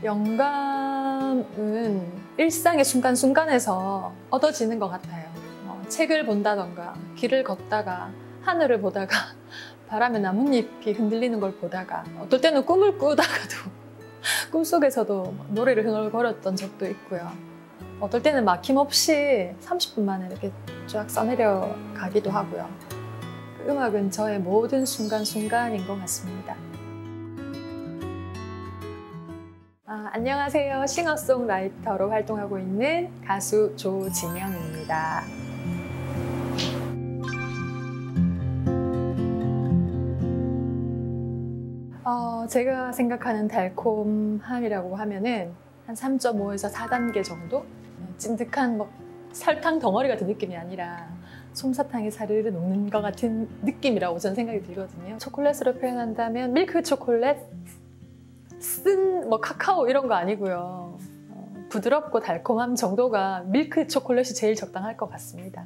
영감은 일상의 순간순간에서 얻어지는 것 같아요. 책을 본다던가 길을 걷다가 하늘을 보다가 바람에 나뭇잎이 흔들리는 걸 보다가 어떨 때는 꿈을 꾸다가도 꿈속에서도 노래를 흥얼거렸던 적도 있고요. 어떨 때는 막힘없이 30분 만에 이렇게 쫙 써내려 가기도 하고요. 그 음악은 저의 모든 순간순간인 것 같습니다. 안녕하세요. 싱어송라이터로 활동하고 있는 가수 조진영입니다. 제가 생각하는 달콤함이라고 하면은 한 3.5에서 4단계 정도? 찐득한 설탕 덩어리 같은 느낌이 아니라 솜사탕에 사르르 녹는 것 같은 느낌이라고 저는 생각이 들거든요. 초콜릿으로 표현한다면 밀크 초콜릿? 쓴 카카오 이런 거 아니고요. 부드럽고 달콤함 정도가 밀크 초콜릿이 제일 적당할 것 같습니다.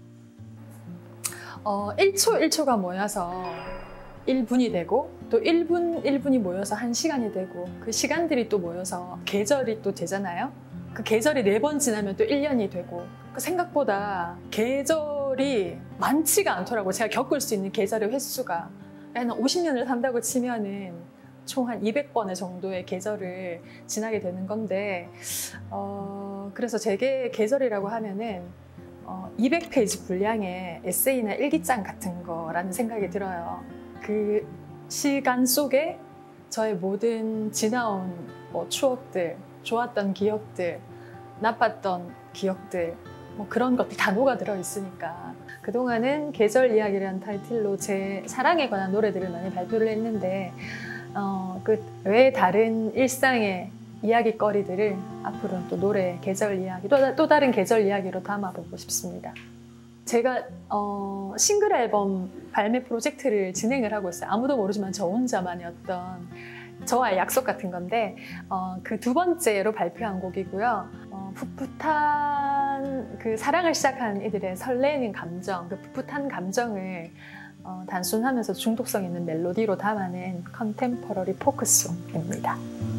1초 1초가 모여서 1분이 되고 또 1분 1분이 모여서 1시간이 되고 그 시간들이 또 모여서 계절이 또 되잖아요. 그 계절이 4번 지나면 또 1년이 되고 생각보다 계절이 많지가 않더라고요. 제가 겪을 수 있는 계절의 횟수가 한 50년을 산다고 치면은 총 한 200번의 정도의 계절을 지나게 되는 건데 그래서 제게 계절이라고 하면은 200페이지 분량의 에세이나 일기장 같은 거라는 생각이 들어요. 그 시간 속에 저의 모든 지나온 추억들, 좋았던 기억들, 나빴던 기억들 그런 것들이 다 녹아들어 있으니까 그동안은 계절 이야기라는 타이틀로 제 사랑에 관한 노래들을 많이 발표를 했는데 그 외에 다른 일상의 이야기거리들을 앞으로는 또 노래, 계절 이야기, 또 다른 계절 이야기로 담아보고 싶습니다. 제가 싱글 앨범 발매 프로젝트를 진행을 하고 있어요. 아무도 모르지만 저 혼자만의 어떤 저와의 약속 같은 건데 그 2번째로 발표한 곡이고요. 풋풋한 그 사랑을 시작한 이들의 설레는 감정, 그 풋풋한 감정을 단순하면서 중독성 있는 멜로디로 담아낸 컨템퍼러리 포크송입니다.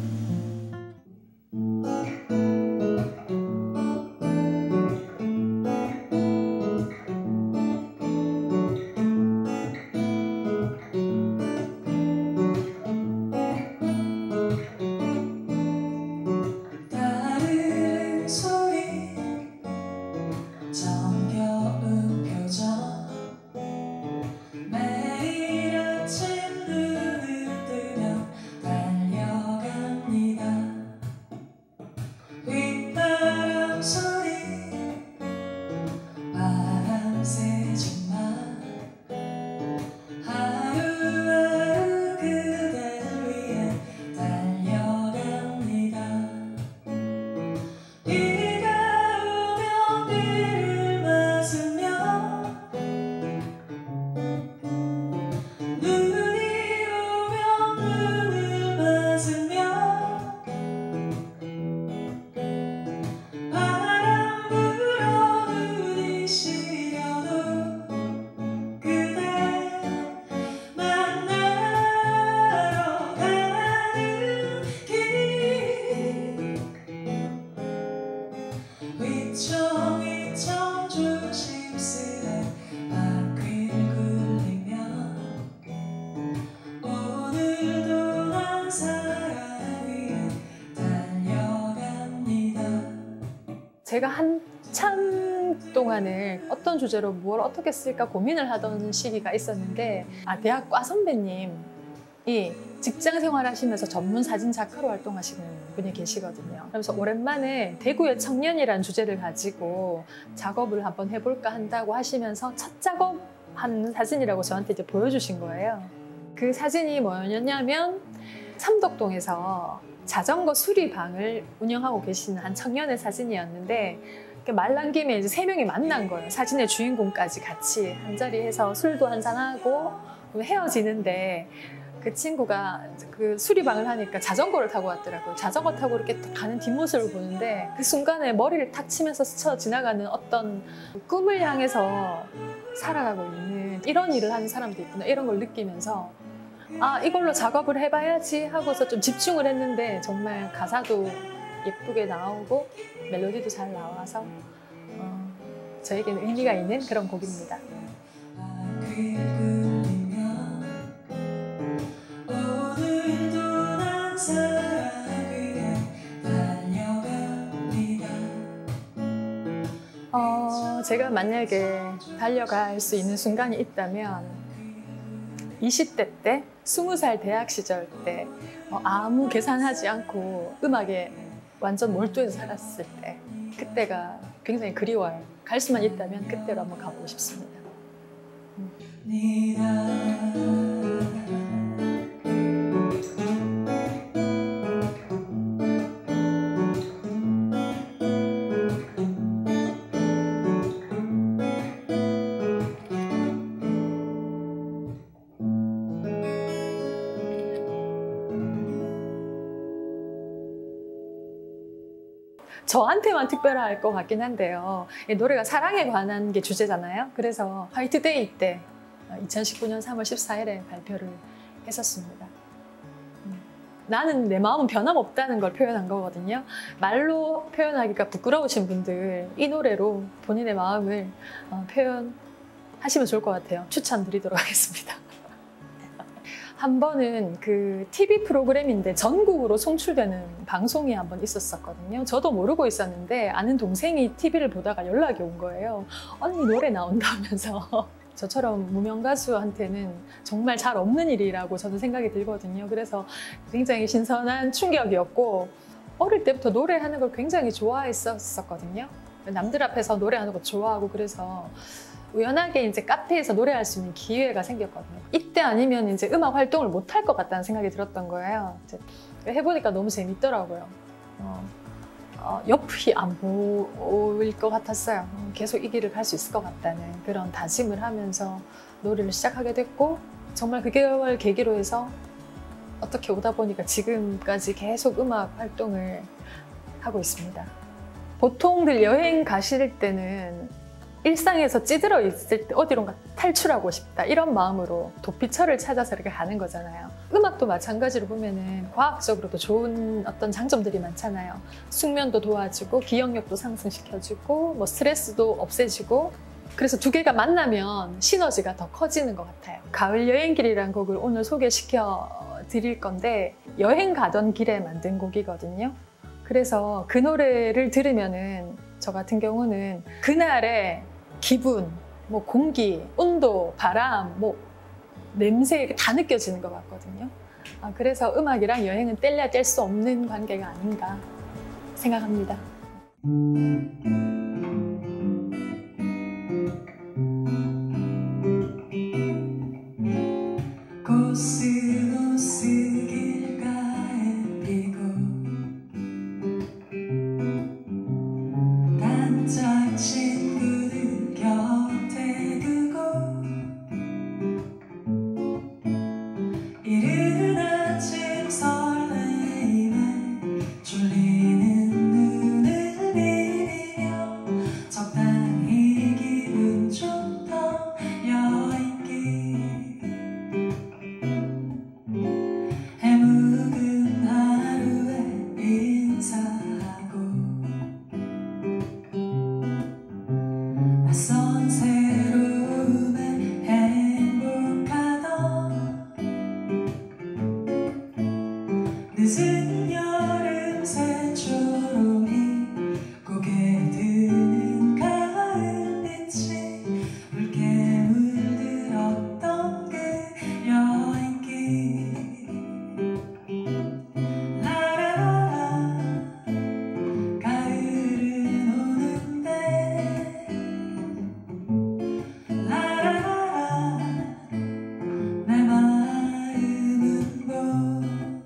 제가 한참 동안을 어떤 주제로 뭘 어떻게 쓸까 고민을 하던 시기가 있었는데 대학 과 선배님이 직장 생활하시면서 전문 사진 작가로 활동하시는 분이 계시거든요. 그래서 오랜만에 대구의 청년이라는 주제를 가지고 작업을 한번 해볼까 한다고 하시면서 첫 작업한 사진이라고 저한테 이제 보여주신 거예요. 그 사진이 뭐였냐면 삼덕동에서 자전거 수리방을 운영하고 계시는 한 청년의 사진이었는데 말 나온 김에 이제 3명이 만난 거예요. 사진의 주인공까지 같이 한자리에서 술도 한잔하고 헤어지는데 그 친구가 그 수리방을 하니까 자전거를 타고 왔더라고요. 자전거 타고 이렇게 가는 뒷모습을 보는데 그 순간에 머리를 탁 치면서 스쳐 지나가는 어떤 꿈을 향해서 살아가고 있는 이런 일을 하는 사람도 있구나 이런 걸 느끼면서 아, 이걸로 작업을 해봐야지 하고서 좀 집중을 했는데 정말 가사도 예쁘게 나오고 멜로디도 잘 나와서 저에게는 의미가 있는 그런 곡입니다. 제가 만약에 달려갈 수 있는 순간이 있다면 20대 때, 20살 대학 시절 때 아무 계산하지 않고 음악에 완전 몰두해서 살았을 때 그때가 굉장히 그리워요. 갈 수만 있다면 그때로 한번 가보고 싶습니다. 저한테만 특별할 것 같긴 한데요. 이 노래가 사랑에 관한 게 주제잖아요. 그래서 화이트데이 때 2019년 3월 14일에 발표를 했었습니다. 나는 내 마음은 변함없다는 걸 표현한 거거든요. 말로 표현하기가 부끄러우신 분들 이 노래로 본인의 마음을 표현하시면 좋을 것 같아요. 추천드리도록 하겠습니다. 한 번은 그 TV 프로그램인데 전국으로 송출되는 방송이 한 번 있었거든요. 저도 모르고 있었는데 아는 동생이 TV를 보다가 연락이 온 거예요. 언니 노래 나온다면서. 저처럼 무명 가수한테는 정말 잘 없는 일이라고 저는 생각이 들거든요. 그래서 굉장히 신선한 충격이었고 어릴 때부터 노래하는 걸 굉장히 좋아했었거든요. 남들 앞에서 노래하는 거 좋아하고 그래서 우연하게 이제 카페에서 노래할 수 있는 기회가 생겼거든요. 이때 아니면 이제 음악 활동을 못 할 것 같다는 생각이 들었던 거예요. 이제 해보니까 너무 재밌더라고요. 옆이 안 보일 것 같았어요. 계속 이 길을 갈 수 있을 것 같다는 그런 다짐을 하면서 노래를 시작하게 됐고 정말 그걸 계기로 해서 어떻게 오다 보니까 지금까지 계속 음악 활동을 하고 있습니다. 보통들 여행 가실 때는 일상에서 찌들어 있을 때 어디론가 탈출하고 싶다 이런 마음으로 도피처를 찾아서 이렇게 가는 거잖아요. 음악도 마찬가지로 보면은 과학적으로도 좋은 어떤 장점들이 많잖아요. 숙면도 도와주고 기억력도 상승시켜주고 뭐 스트레스도 없애주고 그래서 두 개가 만나면 시너지가 더 커지는 것 같아요. 가을 여행길이라는 곡을 오늘 소개시켜 드릴 건데 여행 가던 길에 만든 곡이거든요. 그래서 그 노래를 들으면은 저 같은 경우는 그날의 기분, 뭐 공기, 온도, 바람, 뭐 냄새 다 느껴지는 것 같거든요. 그래서 음악이랑 여행은 뗄래야 뗄 수 없는 관계가 아닌가 생각합니다. 늦은 여름 새초롱이 고개 드는 가을빛이 붉게 물들었던 그 여행길 라라라 가을은 오는데 라라라 내 마음은 뭐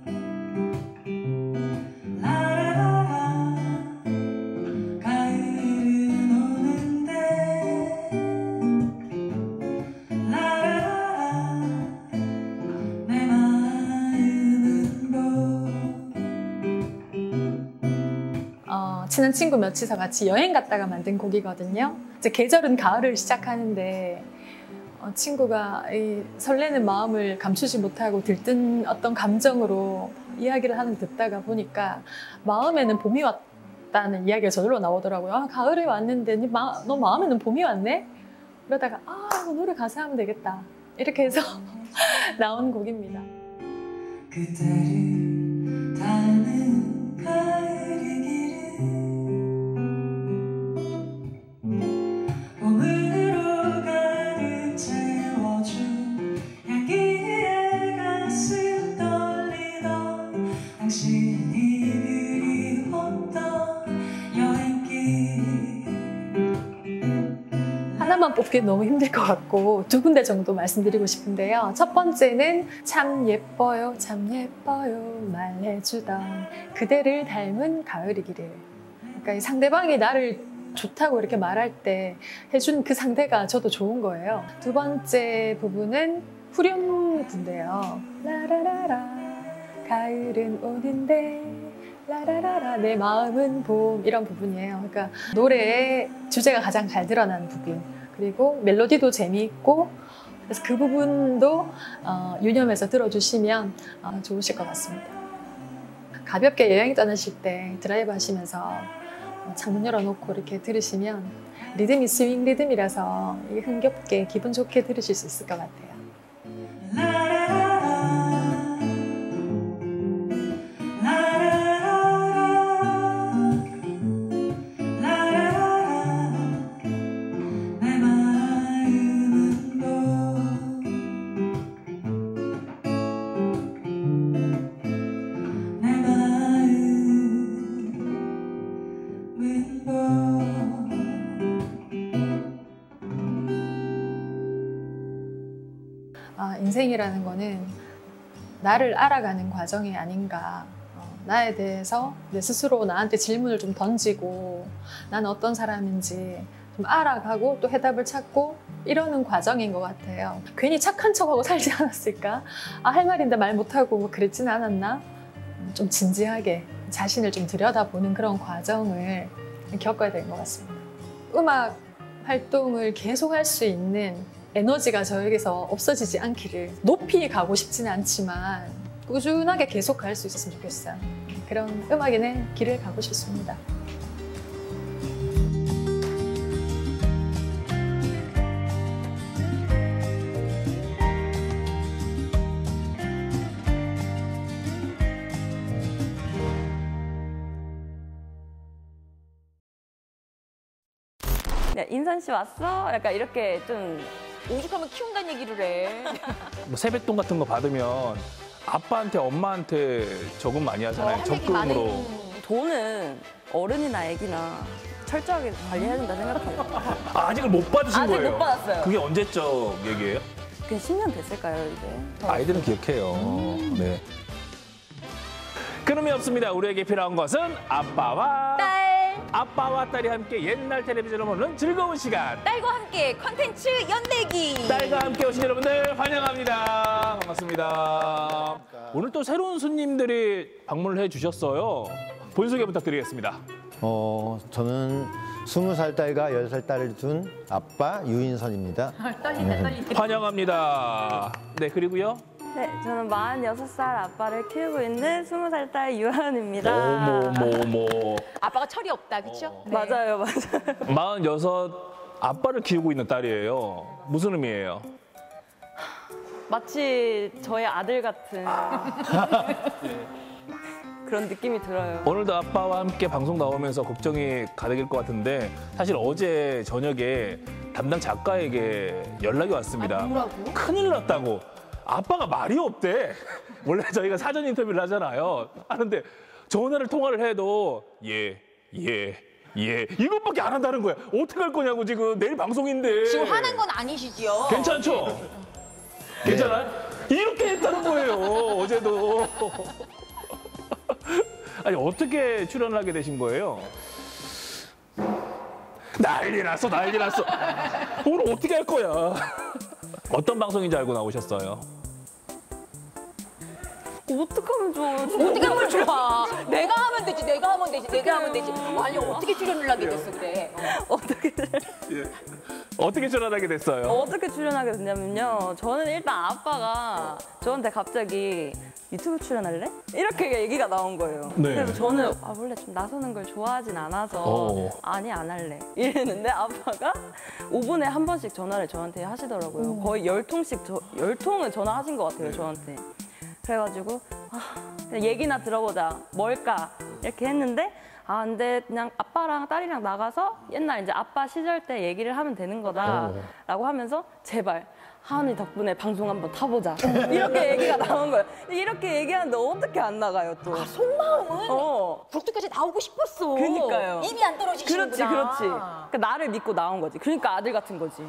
친한 친구 몇이서 같이 여행 갔다가 만든 곡이거든요. 이제 계절은 가을을 시작하는데 친구가 이 설레는 마음을 감추지 못하고 들뜬 어떤 감정으로 이야기를 하는 듣다가 보니까 마음에는 봄이 왔다는 이야기가 저절로 나오더라고요. 아, 가을이 왔는데 너 마음에는 봄이 왔네? 그러다가 이거 노래 가사하면 되겠다. 이렇게 해서 나온 곡입니다. 그대를 닮은 가을이기를 봄으로 가득 채워준 향기에 가슴 떨리던 당신이 그리웠던 여행길 하나만 뽑기 너무 힘들 것 같고 두 군데 정도 말씀드리고 싶은데요. 첫 번째는 참 예뻐요, 참 예뻐요 말해주던 그대를 닮은 가을이기를. 그러니까 이 상대방이 나를 좋다고 이렇게 말할 때 해준 그 상대가 저도 좋은 거예요. 두 번째 부분은 후렴구인데요. 라라라라 가을은 오는데 라라라라 내 마음은 봄 이런 부분이에요. 그러니까 노래의 주제가 가장 잘 드러난 부분 그리고 멜로디도 재미있고 그래서 그 부분도 유념해서 들어주시면 좋으실 것 같습니다. 가볍게 여행 떠나실 때 드라이브 하시면서 창문 열어놓고 이렇게 들으시면 리듬이 스윙 리듬이라서 흥겹게 기분 좋게 들으실 수 있을 것 같아요. 인생이라는 거는 나를 알아가는 과정이 아닌가. 나에 대해서 내 스스로 나한테 질문을 좀 던지고 나는 어떤 사람인지 좀 알아가고 또 해답을 찾고 이러는 과정인 것 같아요. 괜히 착한 척하고 살지 않았을까? 할 말인데 말 못하고 뭐 그랬진 않았나? 좀 진지하게 자신을 좀 들여다보는 그런 과정을 겪어야 될 것 같습니다. 음악 활동을 계속 할 수 있는 에너지가 저에게서 없어지지 않기를 높이 가고 싶지는 않지만 꾸준하게 계속 갈 수 있었으면 좋겠어요. 그런 음악인의 길을 가고 싶습니다. 야, 인선 씨 왔어? 약간 이렇게 좀 오죽하면 키운다는 얘기를 해. 뭐 세뱃돈 같은 거 받으면 아빠한테 엄마한테 저금 많이 하잖아요. 적금으로. 돈은 어른이나 애기나 철저하게 관리해야 된다 생각해요. 아직을 못 받으신 아직 거예요? 못 받았어요. 그게 언제적 얘기예요? 그냥 10년 됐을까요, 이제? 아이들은 기억해요. 네. 그럼이 없습니다. 우리에게 필요한 것은 아빠와 딸! 아빠와 딸이 함께 옛날 텔레비전을 보는 즐거운 시간. 딸과 함께 컨텐츠 연대기! 딸과 함께 오신 여러분들 환영합니다. 반갑습니다. 오늘 또 새로운 손님들이 방문을 해주셨어요. 본소개 부탁드리겠습니다. 저는 20살 딸과 10살 딸을 둔 아빠 유인선입니다. 환영합니다. 네, 그리고요. 네, 저는 46살 아빠를 키우고 있는 20살 딸 유한입니다. 어머. 아빠가 철이 없다, 그렇죠? 맞아요, 맞아요. 46 아빠를 키우고 있는 딸이에요. 무슨 의미예요? 마치 저의 아들 같은 그런 느낌이 들어요. 오늘도 아빠와 함께 방송 나오면서 걱정이 가득일 것 같은데 사실 어제 저녁에 담당 작가에게 연락이 왔습니다. 뭐라고? 큰일 났다고. 아빠가 말이 없대. 원래 저희가 사전 인터뷰를 하잖아요. 하는데 전화를 통화를 해도 예. 이것밖에 안 한다는 거야. 어떻게 할 거냐고 지금 내일 방송인데. 지금 화난 건 아니시지요? 괜찮죠? 괜찮아요? 이렇게 했다는 거예요. 어제도. 아니 어떻게 출연을 하게 되신 거예요? 난리 났어. 오늘 어떻게 할 거야? 어떤 방송인지 알고 나오셨어요? 어떡하면 좋아. 어떻게 하면 좋아? 내가 하면 되지. 아니, 어떻게 출연을 하게 됐어, 그래? 어떻게 어떻게 출연하게 됐어요? 어떻게 출연하게 됐냐면요. 저는 일단 아빠가 저한테 갑자기 유튜브 출연할래? 이렇게 얘기가 나온 거예요. 네. 그래서 저는 원래 좀 나서는 걸 좋아하진 않아서 아니 안 할래 이랬는데 아빠가 5분에 한 번씩 전화를 저한테 하시더라고요. 거의 10통은 전화하신 것 같아요, 저한테. 그래가지고 그냥 얘기나 들어보자. 뭘까? 이렇게 했는데 근데 그냥 아빠랑 딸이랑 나가서 옛날 이제 아빠 시절 때 얘기를 하면 되는 거다라고 하면서 제발 하은이 덕분에 방송 한번 타보자. 이렇게 얘기가 나온 거예요. 이렇게 얘기하는데 어떻게 안 나가요 또. 속마음은 북두까지 나오고 싶었어. 그러니까요. 입이 안 떨어지시는구나. 그렇지. 그러니까 나를 믿고 나온 거지. 그러니까 아들 같은 거지.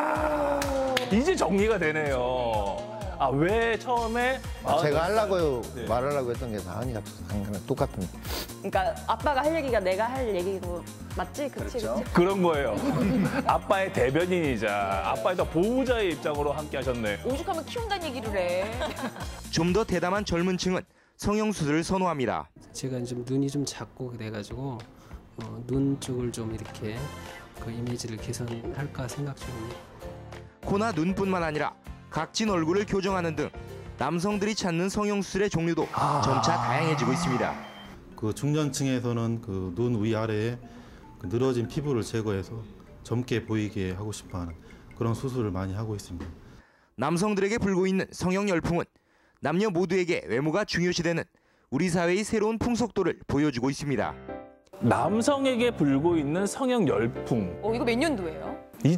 이제 정리가 되네요. 왜 처음에 제가 하려고요 말하려고 했던 게 다은이가 똑같은. 그러니까 아빠가 할 얘기가 내가 할 얘기고 맞지? 그치? 그런 거예요. 아빠의 대변인이자 아빠의 더 보호자의 입장으로 함께 하셨네. 오죽하면 키운다는 얘기를 해. 좀 더 대담한 젊은 층은 성형수술을 선호합니다. 제가 좀 눈이 좀 작고 그래가지고 눈 쪽을 좀 이렇게 그 이미지를 개선할까 생각 중입니다. 코나 눈뿐만 아니라 각진 얼굴을 교정하는 등 남성들이 찾는 성형수술의 종류도 점차 다양해지고 있습니다. 그 중년층에서는 그 눈 위아래에 그 늘어진 피부를 제거해서 젊게 보이게 하고 싶어하는 그런 수술을 많이 하고 있습니다. 남성들에게 불고 있는 성형 열풍은 남녀 모두에게 외모가 중요시되는 우리 사회의 새로운 풍속도를 보여주고 있습니다. 남성에게 불고 있는 성형 열풍. 이거 몇 년도예요?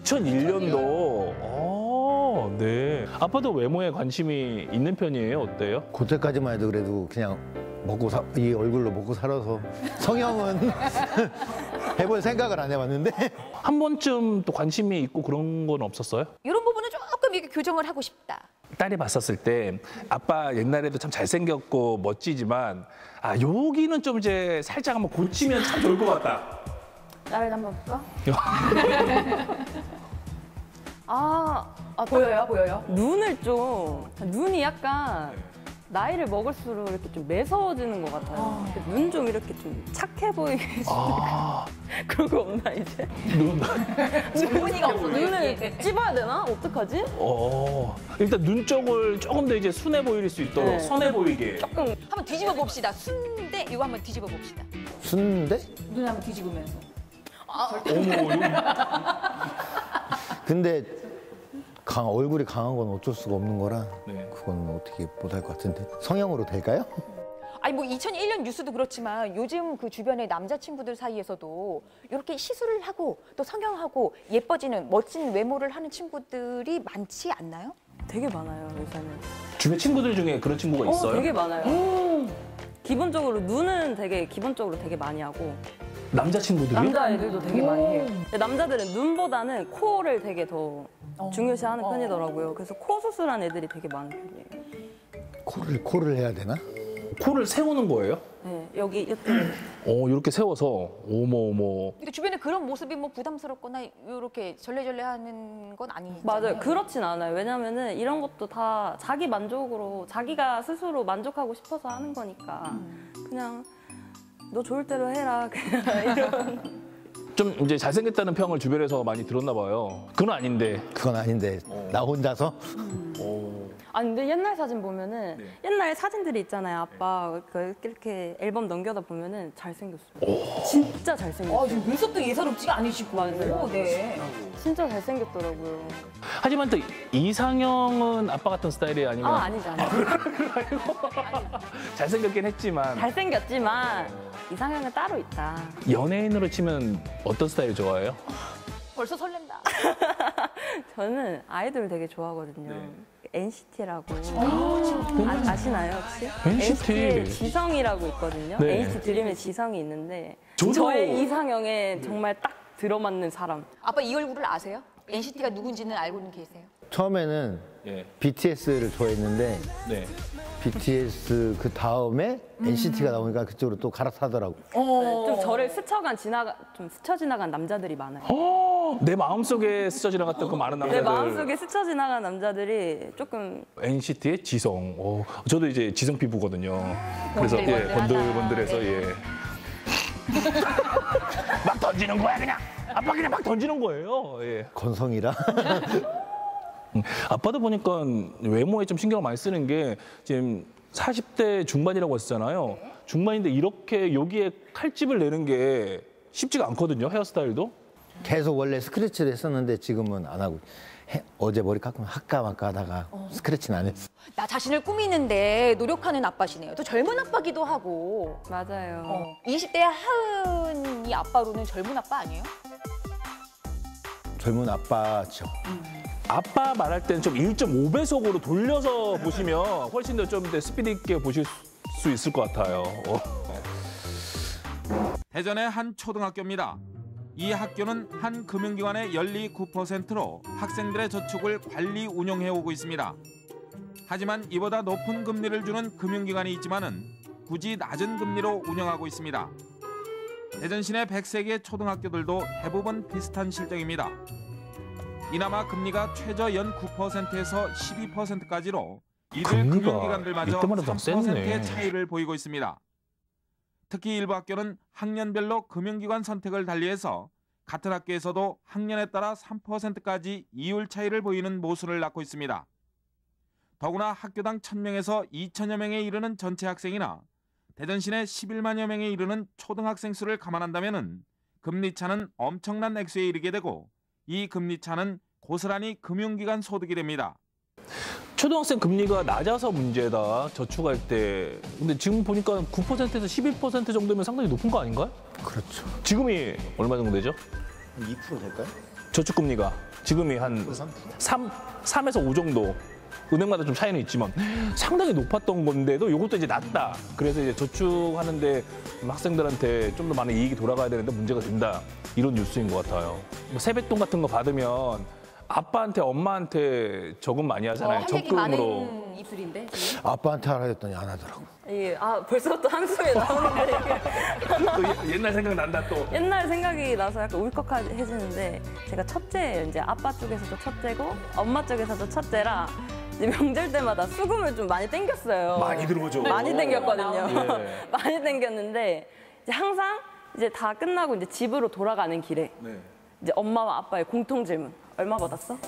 2001년도. 네. 아빠도 외모에 관심이 있는 편이에요? 어때요? 그때까지만 해도 그래도 그냥 이 얼굴로 먹고 살아서 성형은 해볼 생각을 안 해봤는데 한 번쯤 또 관심이 있고 그런 건 없었어요? 이런 부분은 조금 이렇게 교정을 하고 싶다. 딸이 봤었을 때 아빠 옛날에도 참 잘생겼고 멋지지만 여기는 좀 이제 살짝 한번 고치면 참 좋을 것 같다. 나를 한번 볼까? 보여요? 눈이 약간 나이를 먹을수록 이렇게 좀 매서워지는 것 같아요. 눈 좀 이렇게 좀 착해 보이게 그런 거 없나 이제? 눈이가 없어. 눈을 찝어야 되나? 어떡하지? 일단 눈 쪽을 조금 더 이제 순해 보일 수 있도록 선해 보이게. 조금 한번 뒤집어 봅시다. 순대 이거 한번 뒤집어 봅시다. 순데? 눈 한번 뒤집으면서. 근데 얼굴이 강한 건 어쩔 수가 없는 거라 네. 그건 어떻게 못할 것 같은데 성형으로 될까요? 아니 뭐 2001년 뉴스도 그렇지만 요즘 그 주변의 남자친구들 사이에서도 이렇게 시술을 하고 또 성형하고 예뻐지는 멋진 외모를 하는 친구들이 많지 않나요? 되게 많아요, 요새는. 주변 친구들 중에 그런 친구가 있어요? 되게 많아요. 기본적으로 눈은 기본적으로 되게 많이 하고 남자친구들이? 남자애들도 되게 많이 해요. 근데 남자들은 눈보다는 코를 되게 더 중요시하는 편이더라고요. 그래서 코 수술한 애들이 되게 많은 편이에요. 코를 해야 되나? 코를 세우는 거예요? 네, 여기 이렇게. 이렇게 세워서 어머. 근데 주변에 그런 모습이 뭐 부담스럽거나 이렇게 절레절레하는 건 아니잖아요. 맞아요. 그렇진 않아요. 왜냐면은 이런 것도 다 자기 만족으로 자기가 스스로 만족하고 싶어서 하는 거니까 그냥 너 좋을 대로 해라. 그냥 이런. 좀 이제 잘생겼다는 평을 주변에서 많이 들었나 봐요. 그건 아닌데. 나 혼자서? 아니 근데 옛날 사진 보면은 옛날 사진들이 있잖아요. 아빠 이렇게 앨범 넘겨다 보면은 잘생겼어요. 진짜 잘생겼어요. 지금 눈썹도 예사롭지가 않으시고. 맞아요. 네. 진짜 잘생겼더라고요. 하지만 또 이상형은 아빠 같은 스타일이 아니면 아니죠. 잘생겼긴 했지만 잘생겼지만 이상형은 따로 있다. 연예인으로 치면 어떤 스타일 좋아해요? 벌써 설렌다. 저는 아이돌 되게 좋아하거든요. NCT라고 아시나요 혹시? NCT에 지성이라고 있거든요. 네. NCT 드림의 지성이 있는데 저도- 저의 이상형에 정말 딱 들어맞는 사람. 아빠 이 얼굴을 아세요? NCT가 누군지는 알고는 계세요? 처음에는 예. BTS를 좋아했는데 네. BTS 그 다음에 NCT가 나오니까 그쪽으로 또 갈아타더라고. 좀 저를 스쳐 지나간 남자들이 많아요. 내 마음속에 스쳐 지나갔던 그 많은 내 남자들. 마음속에 스쳐 지나간 남자들이 조금 NCT의 지성. 저도 이제 지성 피부거든요. 그래서 번들번들해서 막 던지는 거야 그냥. 아빠 그냥 막 던지는 거예요. 예. 건성이라. 아빠도 보니까 외모에 좀 신경을 많이 쓰는 게 지금 40대 중반이라고 했잖아요. 중반인데 이렇게 여기에 칼집을 내는 게 쉽지가 않거든요. 헤어스타일도. 계속 원래 스크래치를 했었는데 지금은 안 하고. 어제 머리 깎으면 할까 말까 하다가 스크래치는 안 했어. 나 자신을 꾸미는데 노력하는 아빠시네요. 또 젊은 아빠기도 하고. 맞아요. 20대 하은이 아빠로는 젊은 아빠 아니에요? 젊은 아빠죠. 아빠 말할 때는 좀 1.5배속으로 돌려서 보시면 훨씬 더 좀 스피드 있게 보실 수 있을 것 같아요. 대전의 한 초등학교입니다. 이 학교는 한 금융기관의 연리 9%로 학생들의 저축을 관리 운영해오고 있습니다. 하지만 이보다 높은 금리를 주는 금융기관이 있지만은 굳이 낮은 금리로 운영하고 있습니다. 대전 시내 103개 초등학교들도 대부분 비슷한 실정입니다. 이나마 금리가 최저 연 9%에서 12%까지로 이들 금융기관들마저 3%의 차이를 보이고 있습니다. 특히 일부 학교는 학년별로 금융기관 선택을 달리해서 같은 학교에서도 학년에 따라 3%까지 이율 차이를 보이는 모순을 낳고 있습니다. 더구나 학교당 1000명에서 2000여 명에 이르는 전체 학생이나 대전 시내 11만여 명에 이르는 초등학생 수를 감안한다면 금리 차는 엄청난 액수에 이르게 되고 이 금리 차는 고스란히 금융기관 소득이 됩니다. 초등학생 금리가 낮아서 문제다, 저축할 때. 근데 지금 보니까 9%에서 12% 정도면 상당히 높은 거 아닌가요? 그렇죠. 지금이 얼마 정도 되죠? 한 2% 될까요? 저축금리가 지금이 한 3에서 5 정도. 은행마다 좀 차이는 있지만 상당히 높았던 건데도 이것도 이제 낮다. 그래서 이제 저축하는데 학생들한테 좀 더 많은 이익이 돌아가야 되는데 문제가 된다. 이런 뉴스인 것 같아요. 뭐 세뱃돈 같은 거 받으면 아빠한테 엄마한테 저금 많이 하잖아요. 할 얘기 적금으로. 많은 입술인데. 지금? 아빠한테 하라 했더니 안 하더라고. 예, 벌써부터 한숨이 나오는데 또 옛날 생각 난다 또. 옛날 생각이 나서 약간 울컥해지는데 제가 첫째, 이제 아빠 쪽에서도 첫째고 엄마 쪽에서도 첫째라 이제 명절 때마다 수금을 좀 많이 땡겼어요. 많이 들어오죠. 많이 땡겼거든요. 예. 많이 땡겼는데 이제 항상 이제 다 끝나고 이제 집으로 돌아가는 길에 이제 엄마와 아빠의 공통 질문. 얼마 받았어?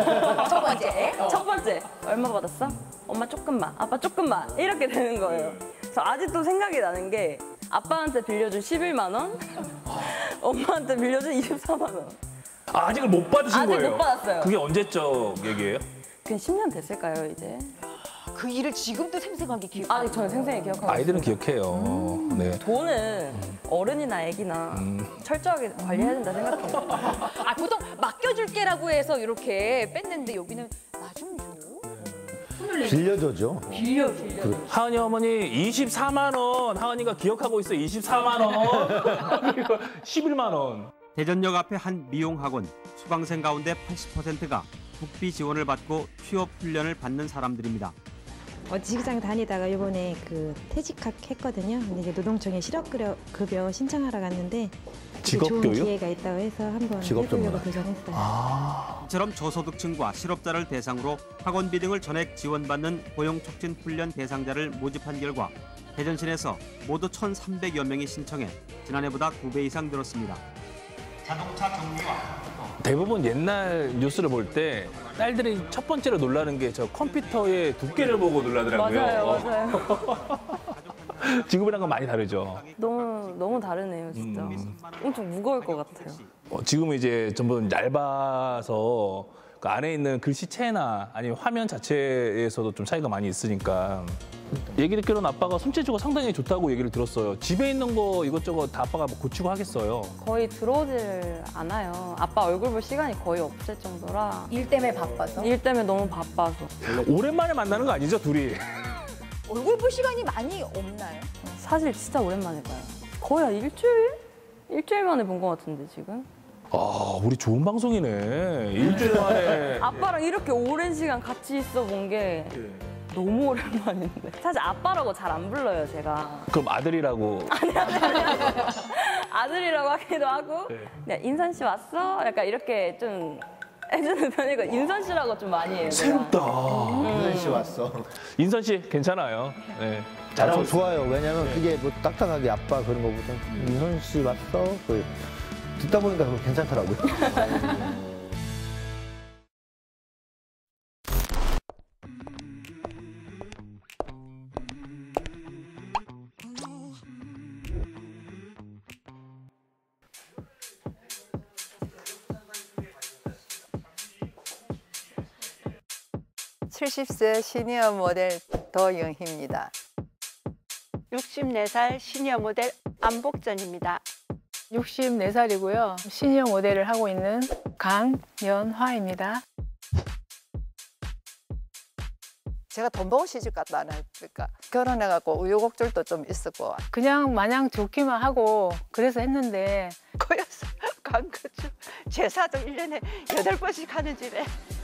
첫 번째 얼마 받았어? 엄마 조금만, 아빠 조금만 이렇게 되는 거예요. 그래서 아직도 생각이 나는 게 아빠한테 빌려준 11만 원, 엄마한테 빌려준 24만 원. 아직을 못 받으신 아직 거예요? 못 받았어요. 그게 언제적 얘기예요? 그냥 10년 됐을까요 이제? 그 일을 지금도 생생하게 기억하고. 아니 저는 생생히 기억하고 아이들은 있어요. 기억해요. 네. 돈은 어른이나 애기나 철저하게 관리해야 된다 생각해요. 아, 보통 맡겨줄게라고 해서 이렇게 뺐는데 여기는 나 좀 줘. 빌려줘죠. 빌려. 하은이 어머니 24만 원. 하은이가 기억하고 있어요. 24만 원. 11만 원. 대전역 앞에 한 미용학원 수강생 가운데 80%가 국비 지원을 받고 취업 훈련을 받는 사람들입니다. 직장 다니다가 이번에 퇴직했거든요. 근데 이제 노동청에 실업급여 신청하러 갔는데 직업교육? 좋은 기회가 있다고 해서 한번 해보려고 도전했어요. 이처럼 저소득층과 실업자를 대상으로 학원비 등을 전액 지원받는 고용촉진훈련 대상자를 모집한 결과 대전시내에서 모두 1,300여 명이 신청해 지난해보다 2배 이상 늘었습니다. 자동차 정비와 대부분 옛날 뉴스를 볼 때 딸들이 첫 번째로 놀라는 게 저 컴퓨터의 두께를 보고 놀라더라고요. 맞아요. 지금이랑은 많이 다르죠. 너무 다르네요 진짜. 엄청 무거울 것 같아요. 지금은 이제 전부 얇아서 그 안에 있는 글씨체나 아니면 화면 자체에서도 좀 차이가 많이 있으니까. 얘기 듣기로는 아빠가 손재주가 상당히 좋다고 얘기를 들었어요. 집에 있는 거 이것저것 다 아빠가 고치고 하겠어요. 거의 들어오질 않아요. 아빠 얼굴 볼 시간이 거의 없을 정도라. 일 때문에 바빠서? 일 때문에 너무 바빠서. 오랜만에 만나는 거 아니죠, 둘이? 얼굴 볼 시간이 많이 없나요? 사실 진짜 오랜만에 봐요. 거의 한 일주일? 일주일 만에 본 것 같은데 지금. 아, 우리 좋은 방송이네. 일주일 만에. 아빠랑 이렇게 오랜 시간 같이 있어 본 게 너무 오랜만인데. 사실 아빠라고 잘 안 불러요, 제가. 그럼 아들이라고. 아니. 아들이라고 하기도 하고 그냥 인선 씨 왔어? 약간 이렇게 좀 해주는 편이고 인선 씨라고 좀 많이 해요. 새롭다. 인선 씨 왔어. 인선 씨 괜찮아요. 네. 좋아요. 왜냐면 그게 뭐 딱딱하게 아빠 그런 거보다 인선 씨 왔어? 듣다 보니까 그거 괜찮더라고요. (70세) 시니어 모델 도영희입니다. 64살 시니어 모델 안복전입니다. 64살이고요. 시니어 모델을 하고 있는 강연화입니다. 제가 돈 버고 시집 갔다 안 했으니까 결혼해갖고 우여곡절도 좀 있었고 그냥 마냥 좋기만 하고 그래서 했는데 거였어. 강거주 제사도 1년에 8번씩 하는 집에.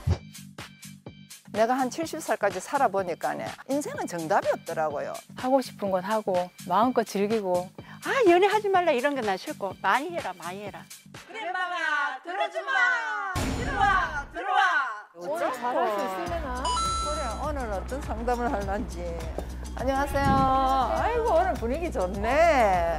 내가 한 70살까지 살아보니까 인생은 정답이 없더라고요. 하고 싶은 건 하고 마음껏 즐기고 아 연애하지 말라 이런 건 난 싫고 많이 해라 많이 해라. 그래 마가 들어주마 들어와 오늘 잘할 수 있으려나? 그래 오늘 어떤 상담을 할런지. 안녕하세요. 아이고 오늘 분위기 좋네.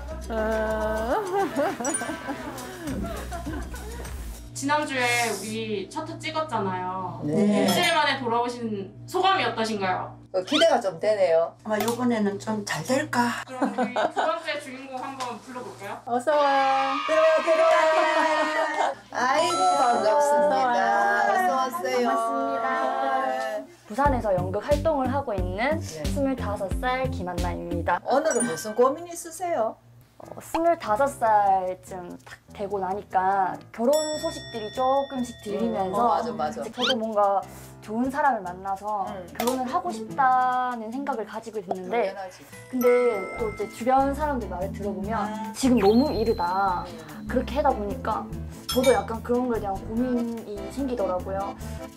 지난주에 우리 첫 회 찍었잖아요. 네. 일주일 만에 돌아오신 소감이 어떠신가요? 기대가 좀 되네요. 아마 이번에는 좀 잘 될까. 그럼 우리 두 번째 주인공 한번 불러볼까요? 어서 와. 들어와. 아이고 반갑습니다. 어서 오세요. 반갑습니다. 부산에서 연극 활동을 하고 있는 25살 김한나입니다. 오늘은 무슨 고민 있으세요? 25살쯤 딱 되고 나니까 결혼 소식들이 조금씩 들리면서 맞아. 저도 뭔가 좋은 사람을 만나서 결혼을 하고 싶다는 생각을 가지고 있는데 근데 또 이제 주변 사람들 말을 들어보면 지금 너무 이르다 그렇게 하다 보니까 저도 약간 그런 거에 대한 고민이 생기더라고요.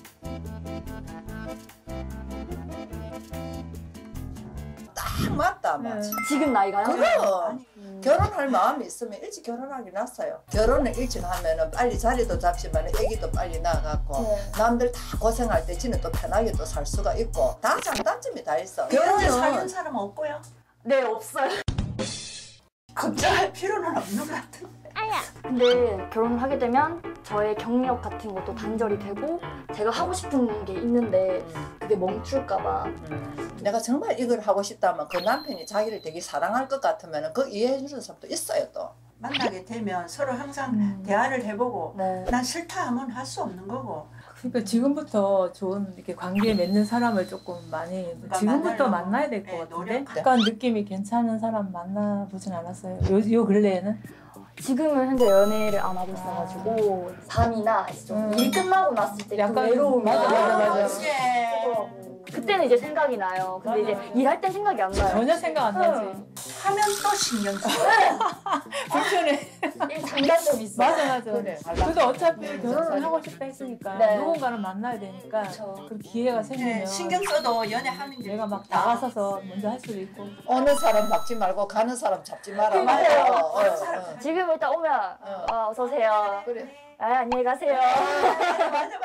딱 맞다. 지금 나이가요? 그럼 결혼할 마음이 있으면 일찍 결혼하기 낫어요. 결혼을 일찍 하면은 빨리 자리도 잡지만 애기도 빨리 낳아갖고 남들 다 고생할 때 지는 또 편하게 또 살 수가 있고 다 장단점이 다 있어. 결혼을 사는 사람 없고요? 네 없어요. 걱정할 필요는 없는 것 같은데. 근데 결혼을 하게 되면 저의 경력 같은 것도 단절이 되고 제가 하고 싶은 게 있는데 그게 멈출까 봐 내가 정말 이걸 하고 싶다면 그 남편이 자기를 되게 사랑할 것 같으면 그 이해해 주는 사람도 있어요 또. 만나게 되면 서로 항상 대화를 해보고 난 싫다 하면 할 수 없는 거고. 그러니까 지금부터 좋은 이렇게 관계 맺는 사람을 조금 많이 지금부터 만나야 될 것 같은데 약간 느낌이 괜찮은 사람 만나보진 않았어요. 요 근래에는? 지금은 현재 연애를 안 하고 있어가지고 밤이나 좀 일 끝나고 났을 때 약간 그 외로움이 맞아. 그때는 이제 생각이 나요. 근데 이제 일할 땐 생각이 안 나요. 전혀 생각 안 나지. 하면 또 신경 써. 불편해. 일 장단점이 있어. 맞아. 그래. 그래도 어차피 결혼을 하고 싶다 했으니까 누군가를 만나야 되니까 그 기회가 생기면 신경 써도 연애하는 게 내가 막 나가서서 먼저 할 수도 있고. 오는 사람 박지 말고 가는 사람 잡지 마라. 맞아요. 지금 일단 오면 어서 오세요. 그래. 안녕히 가세요. 맞아.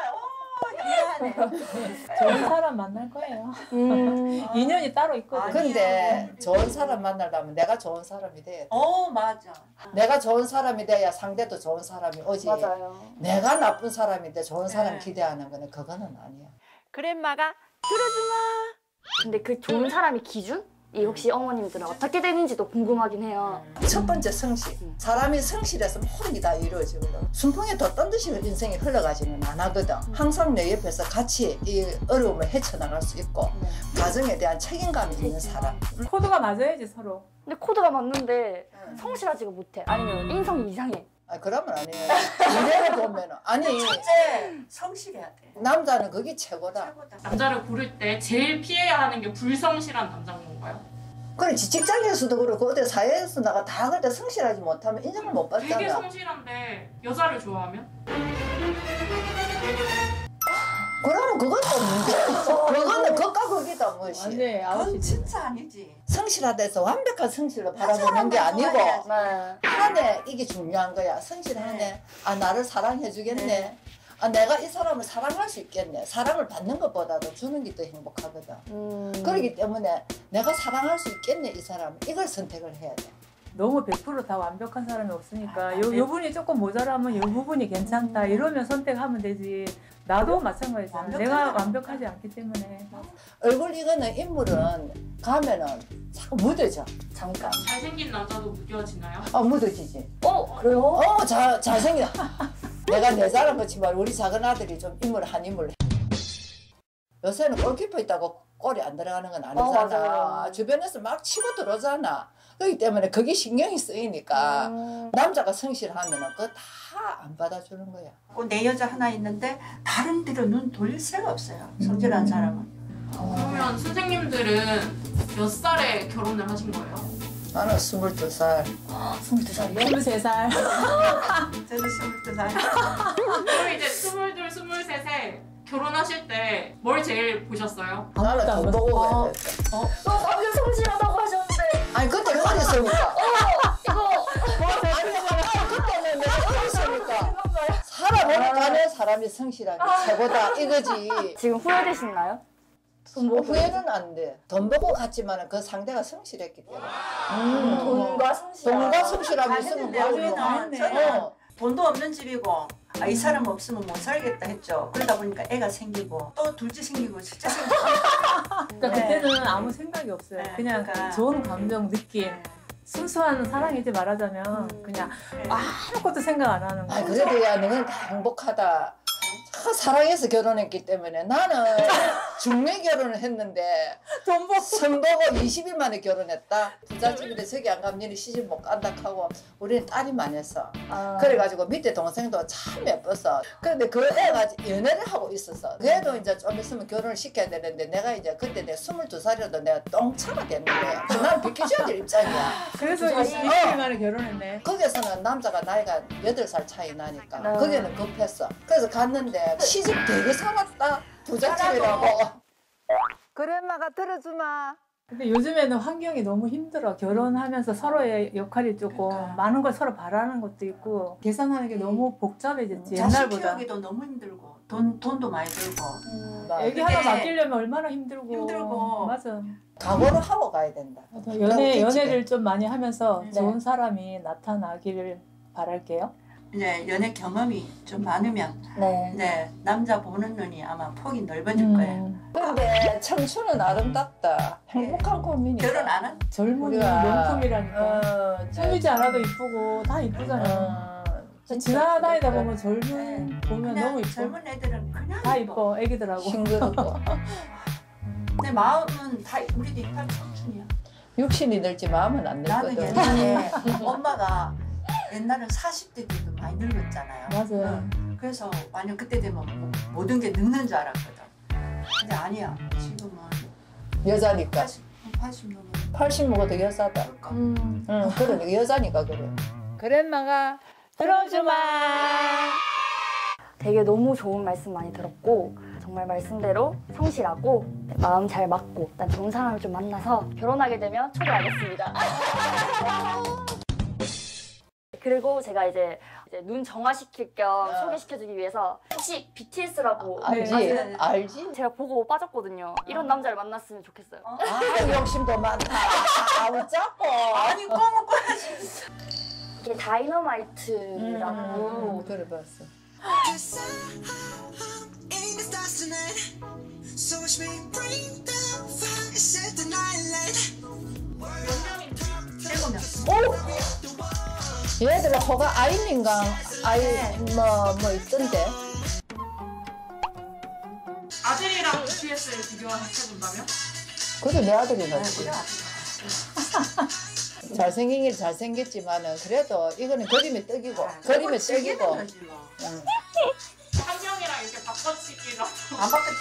좋은 사람 만날 거예요. 인연이 따로 있거든. 근데 좋은 사람 만나려면 내가 좋은 사람이 돼야 돼. 맞아. 내가 좋은 사람이 돼야 상대도 좋은 사람이 오지. 맞아요. 내가 나쁜 사람인데 좋은 사람 기대하는 거는 그거는 아니야. 그랜마가 들어주마. 근데 그 좋은 사람의 기준? 이 혹시 어머님들은 어떻게 되는지도 궁금하긴 해요. 첫 번째 성실. 사람이 성실해서 모든 게 다 이루어지거든. 순풍에 돛단 듯이 인생이 흘러가지는 안 하거든. 항상 내 옆에서 같이 이 어려움을 헤쳐나갈 수 있고 가정에 대한 책임감이 있는 사람. 코드가 맞아야지 서로. 근데 코드가 맞는데 성실하지가 못해. 아니면 인성이 이상해. 그러면 아니에요. 이래로 보면은 아니 첫째 성실해야 돼. 남자는 그게 최고다. 남자를 고를 때 제일 피해야 하는 게 불성실한 남자인 건가요? 그래 직장에서도 그렇고 어디 사회에서 나가 다 그때 성실하지 못하면 인정을 못 받잖아. 되게 성실한데 여자를 좋아하면? 그러면 그것도 문제야. 그거는 그까 그기다 뭐시. 그건 진짜 아니지. 성실하다 해서 완벽한 성실로 바라보는 게 아니고 하네 이게 중요한 거야. 성실하네. 나를 사랑해 주겠네. 내가 이 사람을 사랑할 수 있겠네. 사랑을 받는 것보다도 주는 게 더 행복하거든. 그렇기 때문에 내가 사랑할 수 있겠네 이 사람. 이걸 선택을 해야 돼. 너무 100% 다 완벽한 사람이 없으니까 요 분이 조금 모자라면 요 부분이 괜찮다 이러면 선택하면 되지. 나도 마찬가지잖아. 내가 완벽하지 않기 때문에. 얼굴 이거는 인물은 가면은 자꾸 묻어져. 잠깐. 잘생긴 남자도 무뎌지나요? 묻어지지. 그래요? 잘생겨. 내가 내 사람 그렇지만 우리 작은 아들이 좀 한 인물. 요새는 골키퍼 있다고 골이 안 들어가는 건 아니잖아. 주변에서 막 치고 들어오잖아. 그렇기 때문에 그게 신경이 쓰이니까 남자가 성실하면은 그거 다 안 받아주는 거야. 내 여자 하나 있는데 다른 데로 눈 돌릴 새가 없어요. 성실한 사람은. 그러면 선생님들은 몇 살에 결혼을 하신 거예요? 나는 22살. 22살이요? 23살. 저는 22살. 그럼 이제 22, 23세 결혼하실 때 뭘 제일 보셨어요? 나는 돈 보고 가야 돼. 남자 성실하다고 하셨는데. 아니 그때 어렸으니까. 이거 그때는 내가 어렸으니까. 살아보니까 사람이 성실하게 최고다 이거지. 지금 후회되시나요? 후회는 안 돼. 돈 보고 갔지만 그 상대가 성실했기 때문에. 돈과 성실함이 있으면 저는 돈도 없는 집이고 이 사람 없으면 못 살겠다 했죠. 그러다 보니까 애가 생기고 또 둘째 생기고 셋째 생기고. 그러니까 그때는 아무 생각이 없어요. 그냥 좋은 감정, 느낌. 순수한 사랑이지 말하자면 그냥 아무것도 생각 안 하는 거. 그래도 야 너는 다 행복하다. 사랑해서 결혼했기 때문에 나는 중매 결혼을 했는데 선 보고 20일 만에 결혼했다. 부잣집인데 저기 안 가면 니네 시집 못 간다 하고 우리는 딸이만 했어. 그래가지고 밑에 동생도 참 예뻤어. 그런데 그 애가 연애를 하고 있었어. 그래도 이제 좀 있으면 결혼을 시켜야 되는데 내가 이제 그때 내가 22살이라도 내가 똥차가 됐는 거야. 난 비켜줘야 될 입장이야. 그래서 20일 만에 결혼했네. 거기서는 남자가 나이가 8살 차이 나니까 거기는 급했어. 그래서 갔는데 시집 되게 살았다. 부잣집이라고. 그래 엄마가 들어주마. 근데 요즘에는 환경이 너무 힘들어. 결혼하면서 서로의 역할이 조금 많은 걸 서로 바라는 것도 있고 계산하는 게 너무 복잡해졌지 자식 옛날보다. 키우기도 너무 힘들고 돈도 많이 들고. 애기 하나 맡기려면 얼마나 힘들고. 맞아. 각오를 하고 가야 된다. 연애를 좀 많이 하면서 좋은 사람이 나타나기를 바랄게요. 이제 연애 경험이 좀 많으면 이제 남자 보는 눈이 아마 폭이 넓어질 거예요. 근데 청춘은 아름답다. 행복한 고민이다. 결혼 안 한? 젊은이 명품이라니까. 꾸미지 않아도 이쁘고 다 이쁘잖아. 지나다니다 보면 젊은 보면 너무 이뻐. 젊은 애들은 그냥 다 이뻐. 애기들하고. 싱그럽고. 내 마음은 다 우리도 이빨 청춘이야. 육신이 늙지 마음은 안 늙거든. 나는 옛날에 엄마가 옛날은 40대 때도 많이 늙었잖아요. 맞아요. 그래서 완전 그때 되면 모든 게 늙는 줄 알았거든. 근데 아니야. 지금은 여자니까. 80 넘어. 80 먹어도 여자다. 응, 그래. 여자니까 그래. 그래 엄마가 들어주마. 되게 너무 좋은 말씀 많이 들었고 정말 말씀대로 성실하고 마음 잘 맞고 일단 좋은 사람을 좀 만나서 결혼하게 되면 초대하겠습니다. 그리고 제가 이제 눈 정화시킬 겸 소개시켜주기 위해서 혹시 BTS라고 알지? 제가 보고 빠졌거든요. 이런 남자를 만났으면 좋겠어요. 욕심도 많다. 웃자고. 아니 꺼먹고야지. 이게 다이너마이트라고. 그래 봤어. 얘들은 허가 아이인가 뭐 있던데. 아들이랑 BTS를 비교해본다면? 그래도 내 아들이 낫지. 잘생긴 게 잘생겼지만은 그래도 이거는 그림의 떡이고 그림의 떡이고. 한 명이랑 이렇게 바꿔치기라도. 안 바꿔치.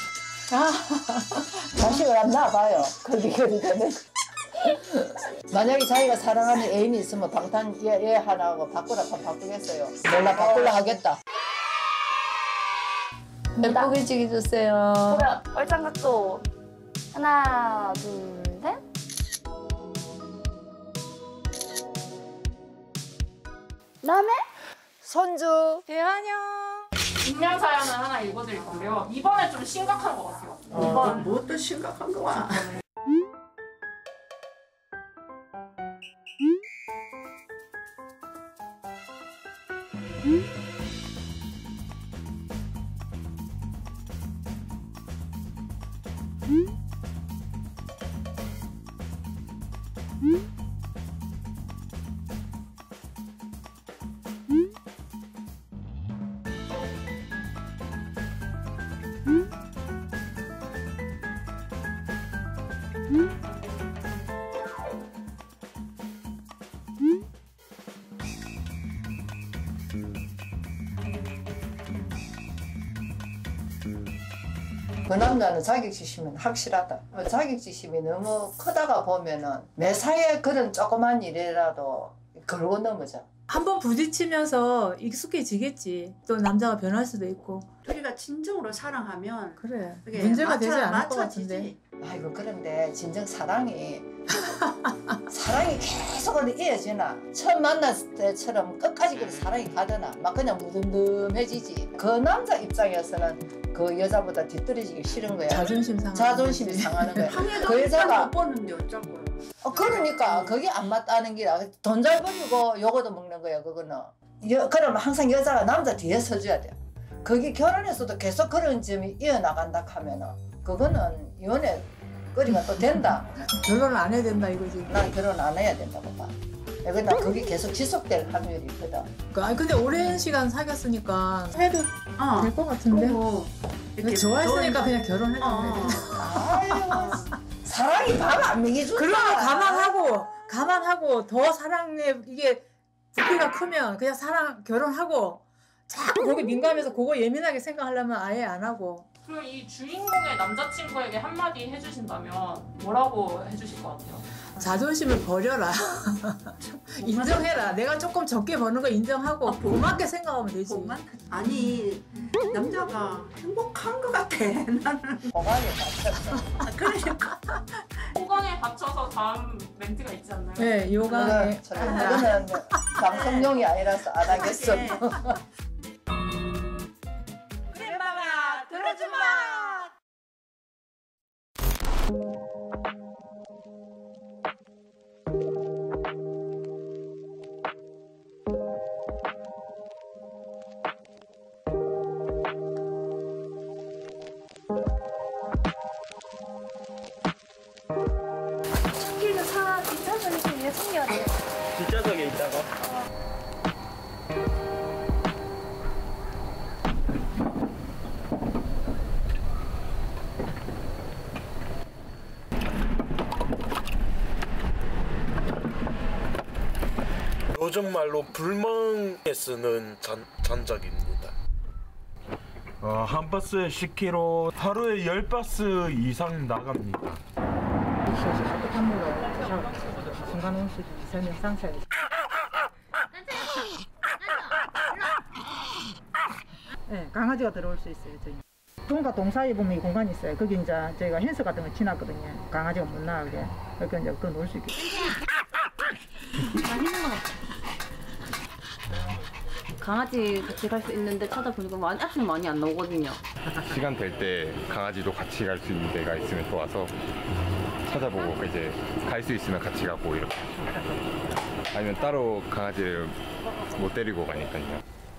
자식을 안 낳아봐요. 그게 되면. 만약에 자기가 사랑하는 애인이 있으면 방탄 얘 하나하고 바꾸라 하면 바꾸겠어요. 몰라 바꾸려 하겠다. 예쁘게 찍어주세요. 그러면 얼짱각도 하나 둘 셋. 다음에 손주 대한영. 익명 사연을 하나 읽어드릴 건데요. 이번에 좀 심각한 것 같아요. 이번 뭐 또 심각한 거야. 그 남자는 자격지심은 확실하다. 자격지심이 너무 크다가 보면은 매사에 그런 조그만 일이라도 걸고 넘어져. 한번 부딪히면서 익숙해지겠지. 또 남자가 변할 수도 있고. 우리가 진정으로 사랑하면 그래. 문제가 되지 않을 것 같은데. 아이고 그런데 진정 사랑이 계속 이어지나? 처음 만났을 때처럼 끝까지 그 사랑이 가더나? 막 그냥 무덤덤해지지. 그 남자 입장에서는 그 여자보다 뒤떨어지기 싫은 거야. 자존심이 상하는 거야. 그 여자가 못 보는데 어쩔 거야. 그러니까 그게 안 맞다는 기라. 돈 잘 벌고 요거도 먹는 거야 그거는. 그러면 항상 여자가 남자 뒤에 서줘야 돼. 그게 결혼해서도 계속 그런 점이 이어나간다 하면은 그거는 이혼의 거리가 또 된다. 결혼을 안 해야 된다 이거지. 난 결혼 안 해야 된다고 봐. 그러니까 그게 계속 지속될 확률이 있거든. 아니 근데 오랜 시간 사귀었으니까 해도 될 것 같은데. 좋아했으니까 그냥 결혼해도 아유, 사랑이 밥 안 먹여준다. 그러면 감안하고 더 사랑에 이게 부피가 크면 그냥 결혼하고 자꾸 거기 민감해서 그거 예민하게 생각하려면 아예 안 하고. 그럼 이 주인공의 남자친구에게 한마디 해주신다면 뭐라고 해주실 것 같아요? 자존심을 버려라. 인정해라. 내가 조금 적게 버는 거 인정하고 고맙게 생각하면 되지. 아니 남자가 행복한 것 같아. 나는 호강에 맞췄어. 그러니까 호강에 받쳐서 다음 멘트가 있지 않나요? 네, 요강에. 그거는 방송용이 아니라서 안 하겠어. 그래봐라 들어주마. 첫길도 차 뒷좌석에 있는 예술이었대. 뒷좌석에 있다고? 요즘 말로 불멍에 쓰는 잔작입니다. 한 버스에 10kg, 하루에 10버스 이상 나갑니다. 중간온수 설명 상세하게. 네, 강아지가 들어올 수 있어요. 저희. 동과 동 사이에 보면 이 공간이 있어요. 거기 이제 저희가 헨스 같은 거 지났거든요. 강아지가 못 나가게. 그러니까 이제 그거 놓을 수 있게. 강아지 같이 갈 수 있는데 찾아보니까 아직은 많이 안 나오거든요. 시간 될 때 강아지도 같이 갈 수 있는 데가 있으면 좋아서 찾아보고 이제 갈 수 있으면 같이 가고 이렇게. 아니면 따로 강아지를 못 데리고 가니까요.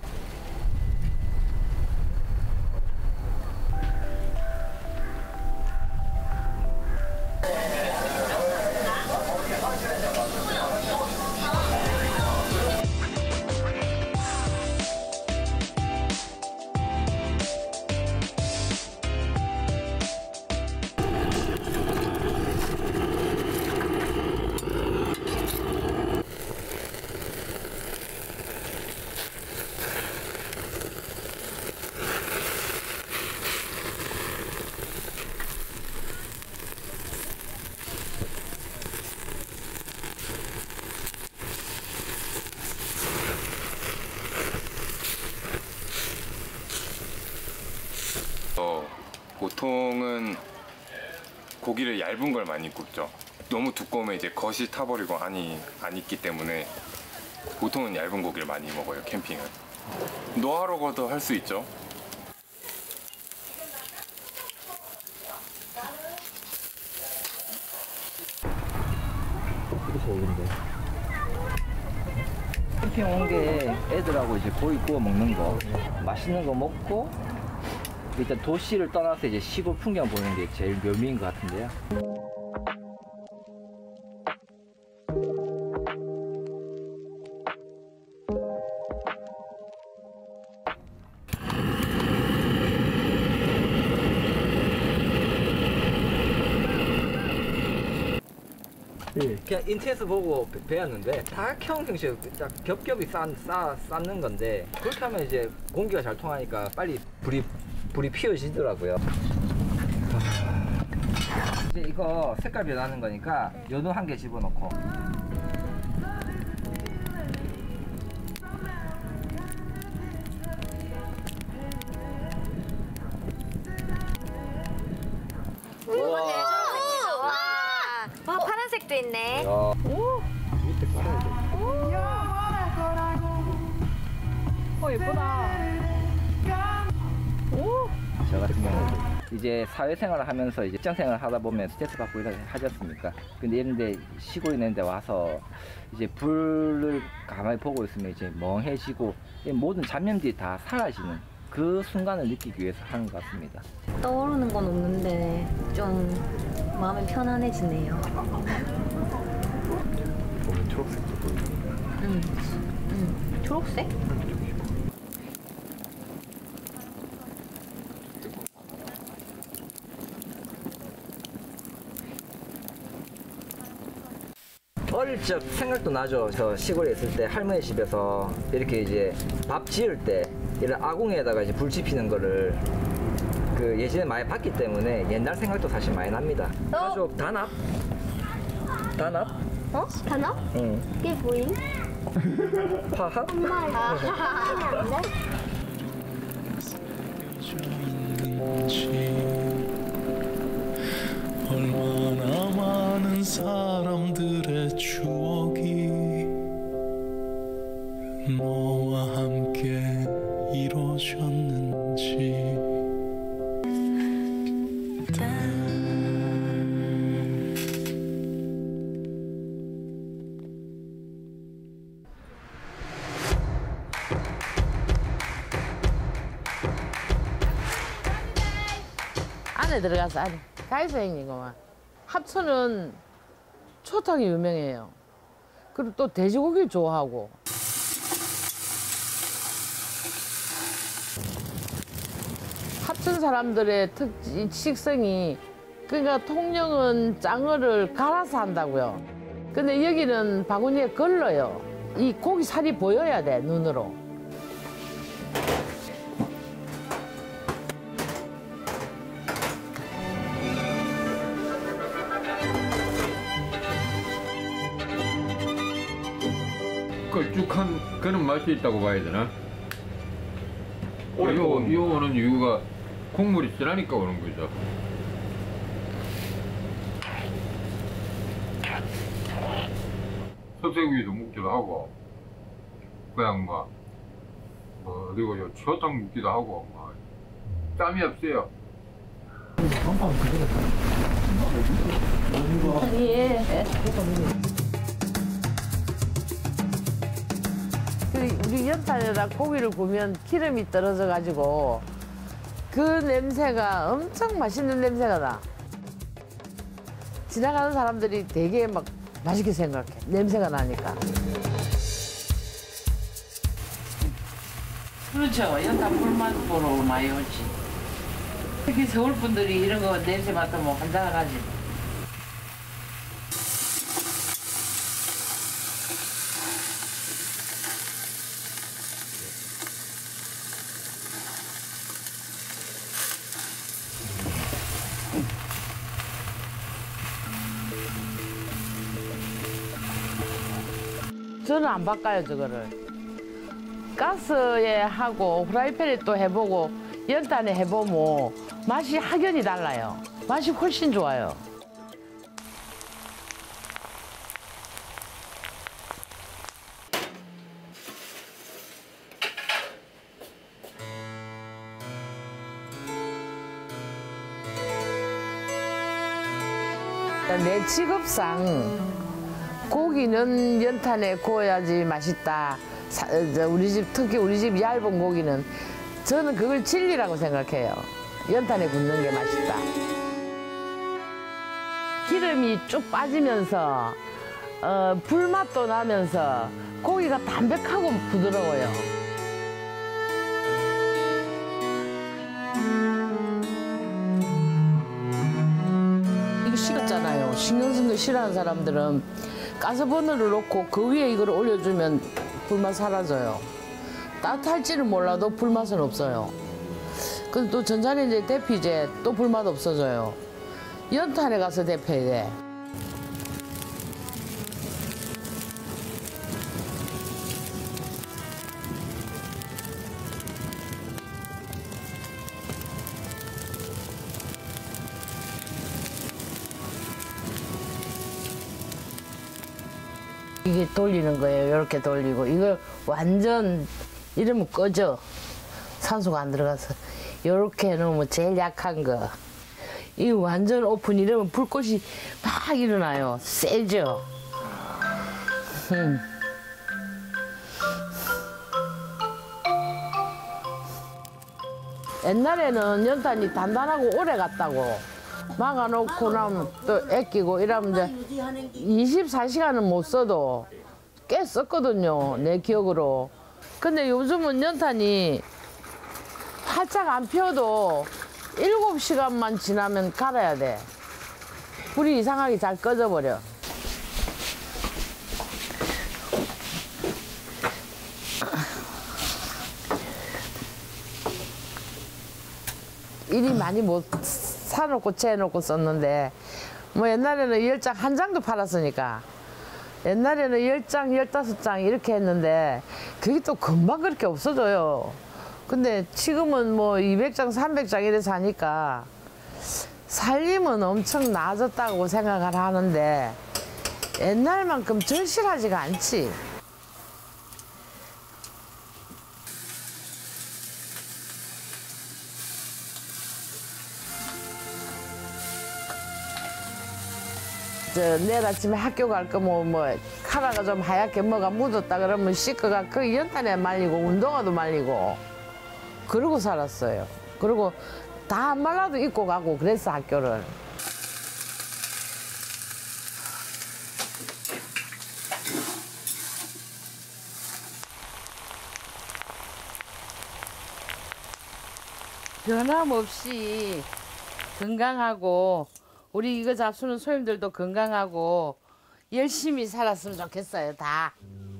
보통은 고기를 얇은 걸 많이 굽죠. 너무 두꺼우면 이제 겉이 타버리고 안이 안 익기 때문에 보통은 얇은 고기를 많이 먹어요, 캠핑은. 노하우로도 할 수 있죠. 캠핑 온 게 애들하고 이제 고기 구워 먹는 거, 맛있는 거 먹고 일단 도시를 떠나서 이제 시골 풍경 보는 게 제일 묘미인 것 같은데요. 그냥 인터넷 보고 배웠는데 다각형 형식 딱 겹겹이 쌓는 건데 그렇게 하면 이제 공기가 잘 통하니까 빨리 불이 피어지더라고요. 이제 이거 색깔 변하는 거니까 연어 한 개 집어넣고. 와, 파란색도 있네. 오! 밑에 깔아야 돼. 예쁘다. 오! 저 같은 경우는 이제 사회생활을 하면서 이제 직장생활을 하다 보면 스트레스 받고 이렇게 하지 않습니까? 근데 이런데 시골 있는 데 와서 이제 불을 가만히 보고 있으면 이제 멍해지고 모든 잡념들이 다 사라지는 그 순간을 느끼기 위해서 하는 것 같습니다. 떠오르는 건 없는데 좀 마음이 편안해지네요. 보면 초록색도 보이고. 초록색? 어릴 적 생각도 나죠. 저 시골에 있을 때 할머니 집에서 이렇게 이제 밥 지을 때 이런 아궁이에다가 이제 불 지피는 거를 그 예전에 많이 봤기 때문에 옛날 생각도 사실 많이 납니다. 가족 단합? 단합? 어? 단합? 응. 그게 뭐임? 파합? 엄마 얼마나 많은 사람들의 추억이 너와 함께 이루어졌는지. 안에 들어가서 안에 가이사형이구만. 합천은 초탕이 유명해요. 그리고 또 돼지고기 좋아하고. 합천 사람들의 식성이 그러니까 통영은 짱어를 갈아서 한다고요. 근데 여기는 바구니에 걸러요. 이 고기 살이 보여야 돼, 눈으로. 걸쭉한 그런 맛이 있다고 봐야 되나? 이거 오는 이유가 국물이 진하니까 오는 거죠. 석쇠구이도 먹기도 하고 그냥 막 그리고 요 초탕 먹기도 하고 막 짬이 없어요. 예. 우리 연탄에다 고기를 구우면 기름이 떨어져 가지고 그 냄새가 엄청 맛있는 냄새가 나. 지나가는 사람들이 되게 막 맛있게 생각해. 냄새가 나니까. 그렇죠. 연탄 불맛 보러 많이 오지. 특히 서울 분들이 이런 거 냄새 맡으면 환장하지. 저는 안 바꿔요, 저거를. 가스에 하고 프라이팬에 또 해보고 연탄에 해보면 맛이 확연히 달라요. 맛이 훨씬 좋아요. 내 직업상 고기는 연탄에 구워야지 맛있다. 우리 집 특히 우리 집 얇은 고기는 저는 그걸 진리라고 생각해요. 연탄에 굽는 게 맛있다. 기름이 쭉 빠지면서 불맛도 나면서 고기가 담백하고 부드러워요. 이게 식었잖아요. 신경 쓴 거 싫어하는 사람들은 가스버너를 놓고 그 위에 이걸 올려주면 불맛 사라져요. 따뜻할지는 몰라도 불맛은 없어요. 근데 또 전자레인지에 데피제 또 불맛 없어져요. 연탄에 가서 데펴야 돼. 이게 돌리는 거예요. 이렇게 돌리고 이걸 완전 이러면 꺼져. 산소가 안 들어가서 이렇게 해놓으면 제일 약한 거. 이 완전 오픈 이러면 불꽃이 막 일어나요. 세죠. 옛날에는 연탄이 단단하고 오래 갔다고 막아놓고 나면 또 애끼고 이러면 이제 24시간은 못 써도 꽤 썼거든요. 내 기억으로. 근데 요즘은 연탄이 활짝 안 피워도 7시간만 지나면 갈아야 돼. 불이 이상하게 잘 꺼져버려. 일이 많이 못 사놓고 채놓고 썼는데 뭐 옛날에는 10장 한 장도 팔았으니까 옛날에는 10장, 15장 이렇게 했는데 그게 또 금방 그렇게 없어져요. 근데 지금은 뭐 200장, 300장 이래서 하니까 살림은 엄청 나아졌다고 생각을 하는데 옛날만큼 절실하지가 않지. 내일 아침에 학교 갈 거면 뭐 카라가 좀 하얗게 뭐가 묻었다 그러면 씻어가 그 연탄에 말리고 운동화도 말리고 그러고 살았어요. 그리고 다 안 말라도 입고 가고 그랬어 학교를. 변함없이 건강하고 우리 이거 잡수는 소님들도 건강하고 열심히 살았으면 좋겠어요, 다.